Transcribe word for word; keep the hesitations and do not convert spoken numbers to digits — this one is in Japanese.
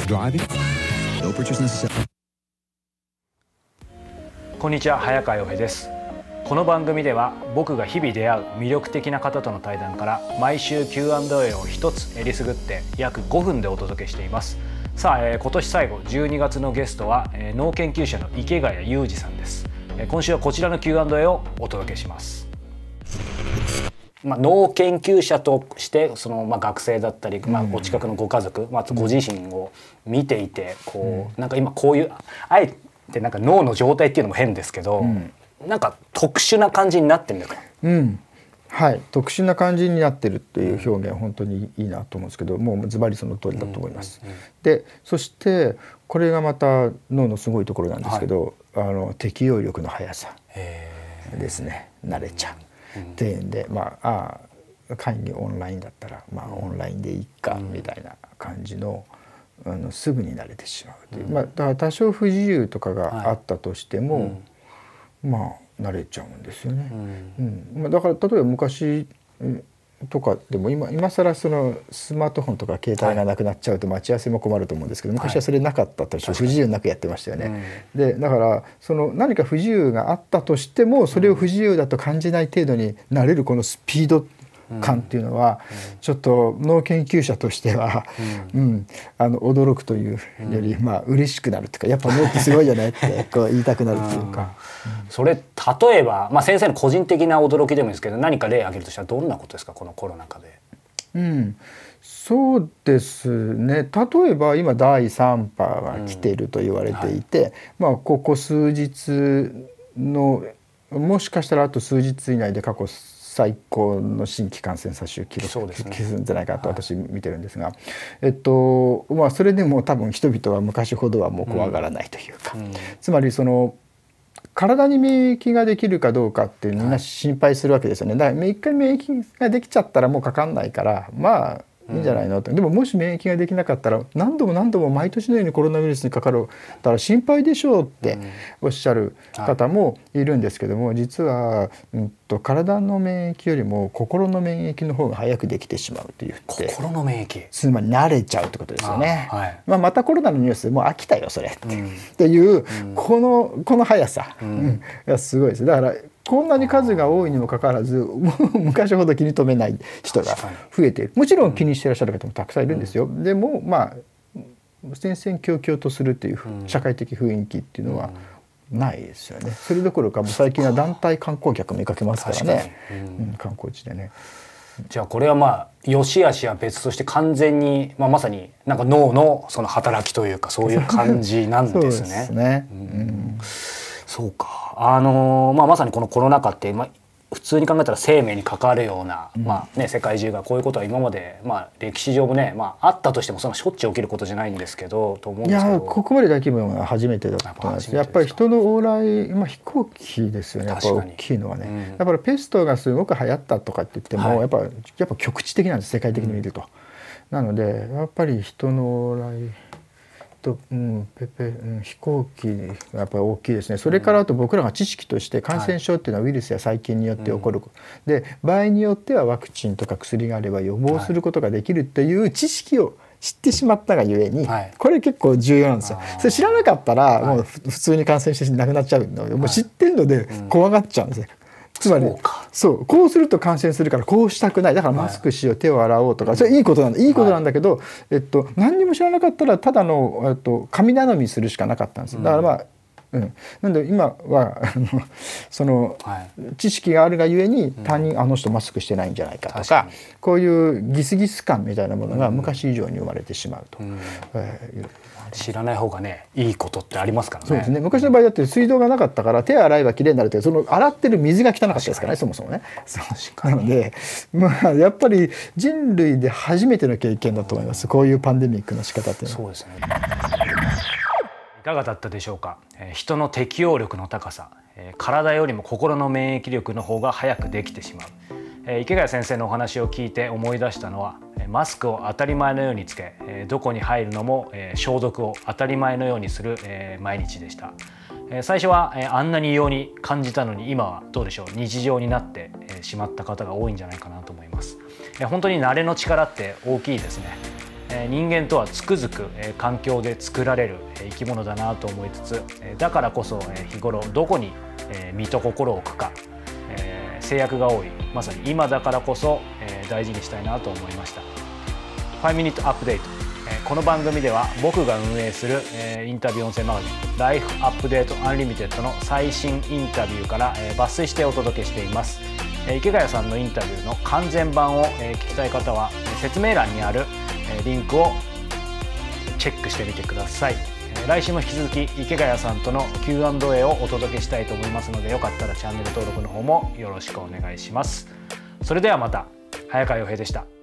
こんにちは、早川洋平です。この番組では僕が日々出会う魅力的な方との対談から毎週 キューアンドエー を一つえりすぐって約ごふんでお届けしています。さあ、えー、今年最後じゅうにがつのゲストは、えー、脳研究者の池谷裕二さんです。えー、今週はこちらの キューアンドエー をお届けします。まあ、脳研究者としてその、まあ、学生だったり、まあ、お近くのご家族、まあ、ご自身を見ていてこうなんか今こういうあえてなんか脳の状態っていうのも変ですけど、うん、なんか特殊な感じになってるんだから、 うん、はい、特殊な感じになってるっていう表現は本当にいいなと思うんですけど、もうズバリその通りだと思います。うんうんうん、でそしてこれがまた脳のすごいところなんですけど、はい、あの適応力の速さですね。慣れちゃう。っていうんで、まあ、あ会議オンラインだったら、まあ、オンラインでいいかみたいな感じの、あのすぐに慣れてしまうという、まあ、だから多少不自由とかがあったとしても、はい、まあ慣れちゃうんですよね。うんうん、だから例えば昔とかでも今今更そのスマートフォンとか携帯がなくなっちゃうと待ち合わせも困ると思うんですけど、昔はそれなかったとして不自由なくやってましたよね。でだからその何か不自由があったとしてもそれを不自由だと感じない程度になれるこのスピード感っていうのはちょっと脳研究者としては、うんうん、あの驚くというより、まあ嬉しくなるっていうか、やっぱ脳ってすごいじゃないってこう言いたくなるというか。 うん、それ例えば、まあ、先生の個人的な驚きでもいいですけど、何か例を挙げるとしたらどんなことですか、このコロナ禍で。 うん、そうですね。例えば今だいさん波が来ていると言われていて、うんはい、まあここ数日のもしかしたらあと数日以内で過去最高の新規感染者数記録消すんじゃないかと私見てるんですが、はい、えっとまあそれでも多分人々は昔ほどはもう怖がらないというか、うんうん、つまりその体に免疫ができるかどうかってみんな心配するわけですよね。だから一回免疫ができちゃったらもうかかんないからまあいいんじゃないのと。でももし免疫ができなかったら何度も何度も毎年のようにコロナウイルスにかかるだら心配でしょうっておっしゃる方もいるんですけども、実は、うん、と体の免疫よりも心の免疫の方が早くできてしまうという心の免疫つまり慣れちゃうってことですよね。はい、まあ、またコロナのニュースもう飽きたよそれって、うん、っていうこのこの速さ、うん、がすごいです。だからこんなに数が多いにもかかわらず昔ほど気に留めない人が増えている。もちろん気にしていらっしゃる方もたくさんいるんですよ。うん、でもまあ戦々恐々とするという社会的雰囲気っていうのはないですよね。それどころかもう最近は団体観光客見かけますからね。うんうん、観光地でね。 じゃあこれはまあ良し悪しは別として完全に、まあ、まさになんか脳のその働きというかそういう感じなんですね。そうですね。うん、そうか。あのーまあ、まさにこのコロナ禍って、まあ、普通に考えたら生命に関わるような、うんまあね、世界中がこういうことは今まで、まあ、歴史上もね、まあ、あったとしてもそんなしょっちゅう起きることじゃないんですけどと思うんですけど、いやここまで大規模は初めてだと思います。やっぱり人の往来、まあ、飛行機ですよね。やっぱ大きいのはね、うん、やっぱりペストがすごく流行ったとかって言っても、はい、やっぱやっぱ局地的なんです、世界的に見ると。うん、なのでやっぱり人の往来と、うん、ペペ、うん、飛行機がやっぱり大きいですね。それからあと僕らが知識として感染症っていうのはウイルスや細菌によって起こる、はい、で場合によってはワクチンとか薬があれば予防することができるっていう知識を知ってしまったがゆえに、はい、これ結構重要なんですよ。それ知らなかったらもう普通に感染して亡くなっちゃうので、はい、もう知ってるので怖がっちゃうんですよ。つまりそうこうすると感染するからこうしたくない、だからマスクしよう、はい、手を洗おうとか、それいいことなんだいいことなんだけど、はい、えっと、何にも知らなかったらただの、えっと、神頼みするしかなかったんです。だからまあ、うん、なんで今はあのその、はい、知識があるがゆえに他人、うん、あの人マスクしてないんじゃないかとか、こういうギスギス感みたいなものが昔以上に生まれてしまうと、うんえー知らない方がねいいことってありますからね。 そうですね。昔の場合だって水道がなかったから手洗えばきれいになるってその洗ってる水が汚かったですからね、そもそもね。そうなのでまあやっぱり人類で初めての経験だと思います、こういうパンデミックの仕方っていうのは。そうですね。いかがだったでしょうか。えー、人の適応力の高さ、えー、体よりも心の免疫力の方が早くできてしまう。えー、池谷先生のお話を聞いて思い出したのは、マスクを当たり前のようにつけ、えー、どこに入るのも、えー、消毒を当たり前のようにする、えー、毎日でした。えー、最初は、えー、あんなに異様に感じたのに今はどうでしょう、日常になって、えー、しまった方が多いんじゃないかなと思います。えー、本当に慣れの力って大きいですね。 人間とはつくづく環境で作られる生き物だなと思いつつ、だからこそ日頃どこに身と心を置くか、制約が多いまさに今だからこそ大事にしたいなと思いました。ファイブミニットアップデート、この番組では僕が運営するインタビュー音声マガジンライフアップデートアンリミテッドの最新インタビューから抜粋してお届けしています。池谷さんのインタビューの完全版を聞きたい方は説明欄にあるリンクをチェックしてみてください。来週も引き続き池谷さんとの キューアンドエー をお届けしたいと思いますので、よかったらチャンネル登録の方もよろしくお願いします。それではまた。早川洋平でした。